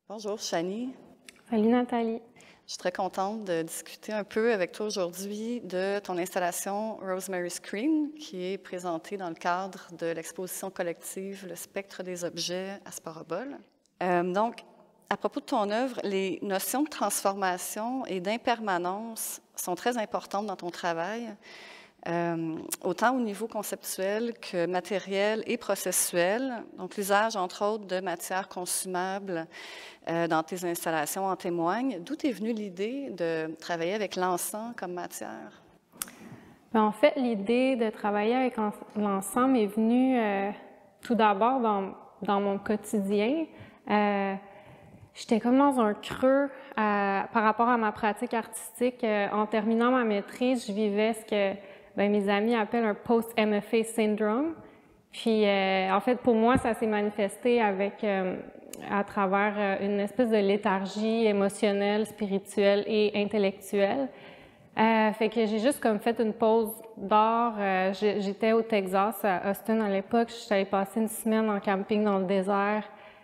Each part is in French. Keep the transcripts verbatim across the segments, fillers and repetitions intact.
Bonjour, Chanie. Salut Nathalie. Je suis très contente de discuter un peu avec toi aujourd'hui de ton installation Rosemary Screen, qui est présentée dans le cadre de l'exposition collective Le spectre des objets à Sporobol. Euh, donc, à propos de ton œuvre, les notions de transformation et d'impermanence sont très importantes dans ton travail, euh, autant au niveau conceptuel que matériel et processuel. Donc, l'usage, entre autres, de matières consumables euh, dans tes installations en témoigne. D'où est venue l'idée de travailler avec l'encens comme matière? Bien, en fait, l'idée de travailler avec l'encens m'est venue euh, tout d'abord dans, dans mon quotidien. Euh, J'étais comme dans un creux euh, par rapport à ma pratique artistique. Euh, en terminant ma maîtrise, je vivais ce que ben, mes amis appellent un post-M F A syndrome. Puis, euh, en fait, pour moi, ça s'est manifesté avec, euh, à travers euh, une espèce de léthargie émotionnelle, spirituelle et intellectuelle. Euh, fait que j'ai juste comme fait une pause d'art. Euh, J'étais au Texas, à Austin à l'époque. J'allais passer une semaine en camping dans le désert.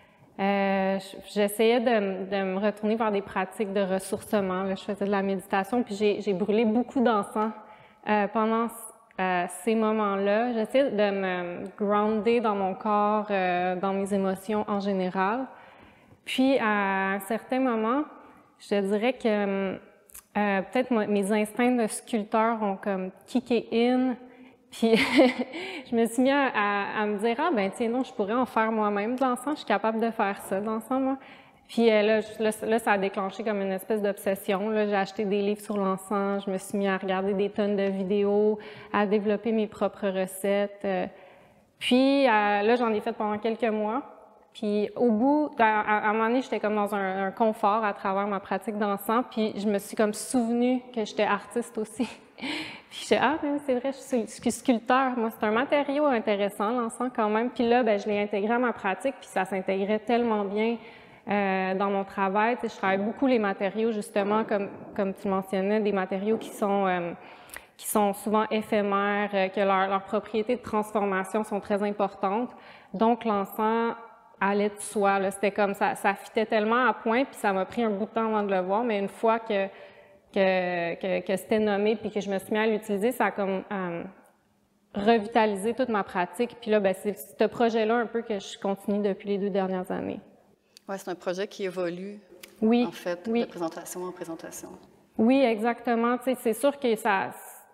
Euh, J'essayais de, de me retourner vers des pratiques de ressourcement. Là, je faisais de la méditation, puis j'ai brûlé beaucoup d'encens euh, pendant euh, ces moments-là. J'essayais de me grounder dans mon corps, euh, dans mes émotions en général. Puis, à un certain moment, je te dirais que euh, peut-être mes instincts de sculpteur ont comme kické in. Puis, je me suis mis à, à, à me dire, ah ben tiens, non, je pourrais en faire moi-même de l'encens, je suis capable de faire ça, de l'encens, moi. Puis euh, là, là, là, ça a déclenché comme une espèce d'obsession. J'ai acheté des livres sur l'encens, je me suis mis à regarder des tonnes de vidéos, à développer mes propres recettes. Puis euh, là, j'en ai fait pendant quelques mois. Puis au bout, à, à un moment donné, j'étais comme dans un, un confort à travers ma pratique d'encens, puis je me suis comme souvenue que j'étais artiste aussi. Puis je ah, ben, c'est vrai, je suis sculpteur. Moi, c'est un matériau intéressant, l'encens quand même. Puis là, ben, je l'ai intégré à ma pratique, puis ça s'intégrait tellement bien euh, dans mon travail. Tu sais, je travaille beaucoup les matériaux, justement, comme, comme tu mentionnais, des matériaux qui sont, euh, qui sont souvent éphémères, euh, que leur, leurs propriétés de transformation sont très importantes. Donc, l'encens allait de soi. C'était comme ça, ça fitait tellement à point, puis ça m'a pris un bout de temps avant de le voir, mais une fois que que, que, que c'était nommé puis que je me suis mis à l'utiliser, ça a comme euh, revitalisé toute ma pratique. Puis là, ben, c'est ce projet-là un peu que je continue depuis les deux dernières années. Oui, c'est un projet qui évolue, oui, en fait, oui. de présentation en présentation. Oui, exactement. Tu sais, c'est sûr que ça,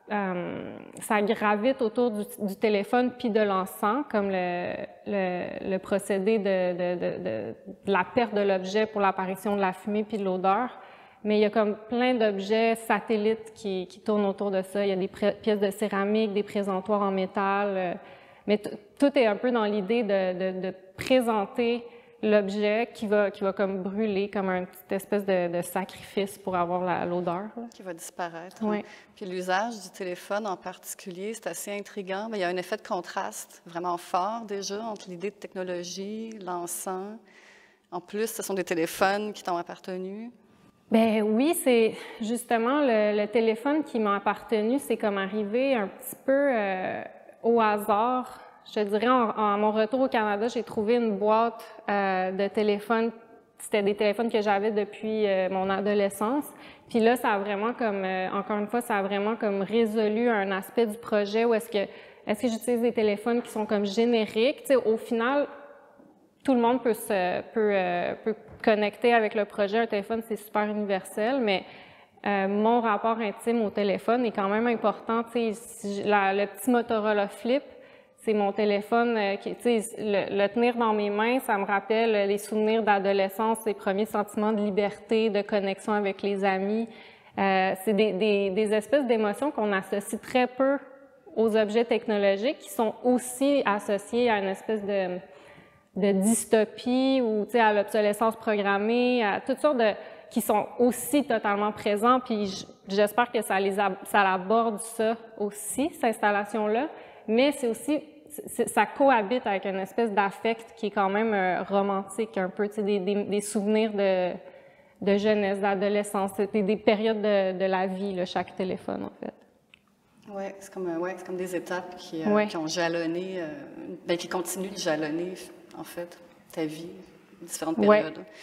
euh, ça gravite autour du, du téléphone puis de l'encens, comme le, le, le procédé de, de, de, de, de la perte de l'objet pour l'apparition de la fumée puis de l'odeur. Mais il y a comme plein d'objets satellites qui, qui tournent autour de ça. Il y a des pièces de céramique, des présentoirs en métal. Euh, mais tout est un peu dans l'idée de, de, de présenter l'objet qui va, qui va comme brûler, comme une petite espèce de, de sacrifice pour avoir l'odeur. Qui va disparaître. Oui. Hein. Puis l'usage du téléphone en particulier, c'est assez intriguant. Mais il y a un effet de contraste vraiment fort déjà entre l'idée de technologie, l'encens. En plus, ce sont des téléphones qui t'ont appartenu. Ben oui, c'est justement le, le téléphone qui m'a appartenu, c'est comme arrivé un petit peu euh, au hasard. Je te dirais, en, en mon retour au Canada, j'ai trouvé une boîte euh, de téléphones. C'était des téléphones que j'avais depuis euh, mon adolescence. Puis là, ça a vraiment comme, euh, encore une fois, ça a vraiment comme résolu un aspect du projet où est-ce que, est-ce que j'utilise des téléphones qui sont comme génériques. Tu sais, au final, tout le monde peut se peut, euh, peut connecter avec le projet. Un téléphone, c'est super universel, mais euh, mon rapport intime au téléphone est quand même important. Tu sais, si la, le petit Motorola Flip, c'est mon téléphone. Euh, qui, tu sais, le, le tenir dans mes mains, ça me rappelle les souvenirs d'adolescence, les premiers sentiments de liberté, de connexion avec les amis. Euh, c'est des, des, des espèces d'émotions qu'on associe très peu aux objets technologiques, qui sont aussi associés à une espèce de de dystopie ou, tu sais, à l'obsolescence programmée, à toutes sortes de qui sont aussi totalement présents. Puis j'espère que ça les a, ça aborde ça aussi, cette installation-là. Mais c'est aussi, ça cohabite avec une espèce d'affect qui est quand même euh, romantique, un peu, tu sais, des, des, des souvenirs de, de jeunesse, d'adolescence, des, des périodes de, de la vie, là, chaque téléphone, en fait. Oui, c'est comme, ouais, c'est comme des étapes qui, euh, ouais. qui ont jalonné, euh, ben, qui continuent de jalonner, en fait, ta vie, différentes périodes. Ouais.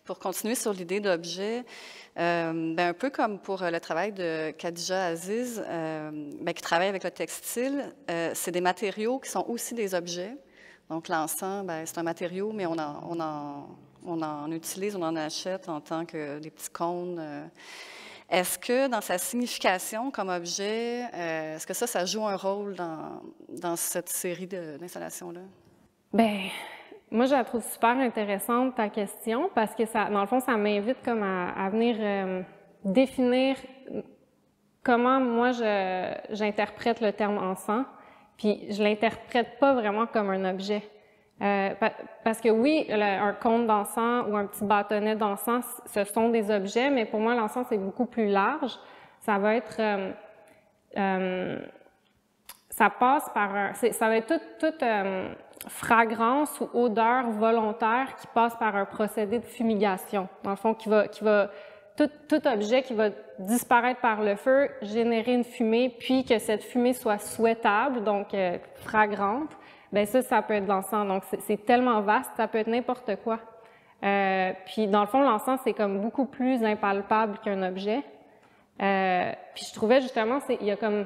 pour continuer sur l'idée d'objet, euh, ben un peu comme pour le travail de Khadija Aziz, euh, ben qui travaille avec le textile, euh, c'est des matériaux qui sont aussi des objets. Donc l'encens, ben, c'est un matériau, mais on en, on, en, on en utilise, on en achète en tant que des petits cônes. Euh. Est-ce que dans sa signification comme objet, euh, est-ce que ça, ça joue un rôle dans, dans cette série d'installations-là? Bien, moi, je la trouve super intéressante, ta question, parce que, ça, dans le fond, ça m'invite comme à, à venir euh, définir comment moi, j'interprète le terme encens, puis je l'interprète pas vraiment comme un objet. Euh, parce que oui, le, un cône d'encens ou un petit bâtonnet d'encens, ce sont des objets, mais pour moi, l'encens, c'est beaucoup plus large. Ça va être... Euh, euh, ça passe par un... Ça va être toute, toute euh, fragrance ou odeur volontaire qui passe par un procédé de fumigation. Dans le fond, qui va... Qui va tout, tout objet qui va disparaître par le feu, générer une fumée, puis que cette fumée soit souhaitable, donc euh, fragrante. Bien ça, ça peut être de l'encens. Donc, c'est tellement vaste, ça peut être n'importe quoi. Euh, puis, dans le fond, l'encens, c'est comme beaucoup plus impalpable qu'un objet. Euh, puis, je trouvais justement, il y a comme...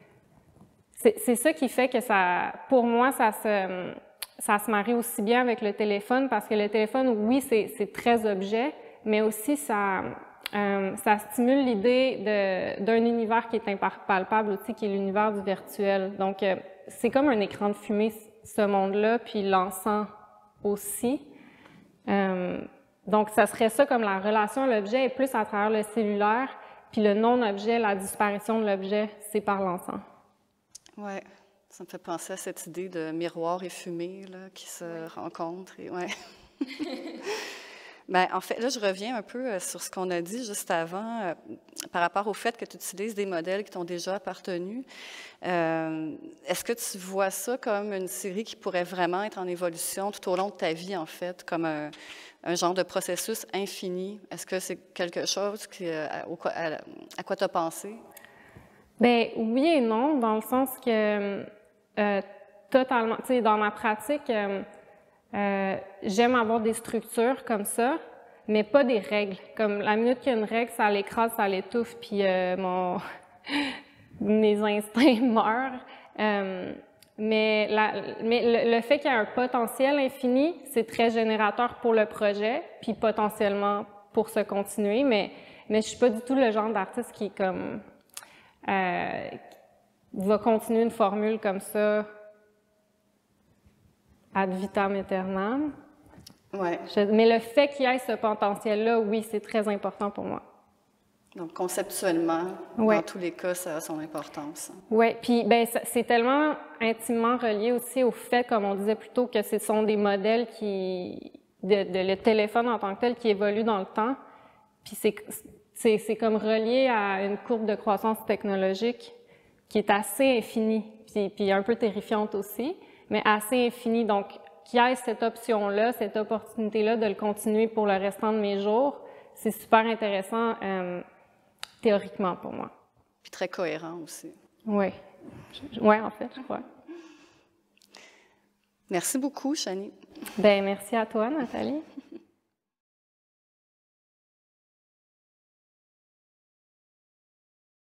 C'est ça qui fait que ça... Pour moi, ça se, ça se marie aussi bien avec le téléphone, parce que le téléphone, oui, c'est très objet, mais aussi, ça, euh, ça stimule l'idée d'un univers qui est impalpable aussi, qui est l'univers du virtuel. Donc, euh, c'est comme un écran de fumée, ce monde-là, puis l'encens aussi. Euh, donc, ça serait ça comme la relation à l'objet est plus à travers le cellulaire, puis le non-objet, la disparition de l'objet, c'est par l'encens. Oui, ça me fait penser à cette idée de miroir et fumée là, qui se oui. rencontrent. Et, ouais. Bien, en fait, là, je reviens un peu sur ce qu'on a dit juste avant euh, par rapport au fait que tu utilises des modèles qui t'ont déjà appartenu. Euh, Est-ce que tu vois ça comme une série qui pourrait vraiment être en évolution tout au long de ta vie, en fait, comme un, un genre de processus infini? Est-ce que c'est quelque chose qui, à, à, à quoi tu as pensé? Bien, oui et non, dans le sens que euh, totalement, tu sais, dans ma pratique, euh, Euh, j'aime avoir des structures comme ça, mais pas des règles. Comme la minute qu'il y a une règle, ça l'écrase, ça l'étouffe, puis euh, mon mes instincts meurent. Euh, mais la, mais le, le fait qu'il y a un potentiel infini, c'est très générateur pour le projet, puis potentiellement pour se continuer. Mais mais je suis pas du tout le genre d'artiste qui est comme euh, va continuer une formule comme ça ad vitam aeternam. Ouais. Je, mais le fait qu'il y ait ce potentiel-là, oui, c'est très important pour moi. Donc, conceptuellement, ouais. dans tous les cas, ça a son importance. Oui, puis ben, c'est tellement intimement relié aussi au fait, comme on disait plus tôt, que ce sont des modèles qui... de, de le téléphone en tant que tel qui évolue dans le temps. Puis c'est comme relié à une courbe de croissance technologique qui est assez infinie, puis, puis un peu terrifiante aussi, mais assez infini. Donc, qu'il y ait cette option-là, cette opportunité-là de le continuer pour le restant de mes jours, c'est super intéressant euh, théoriquement pour moi. Puis très cohérent aussi. Oui. Oui, en fait, je crois. Merci beaucoup, Chanie. Bien, merci à toi, Nathalie.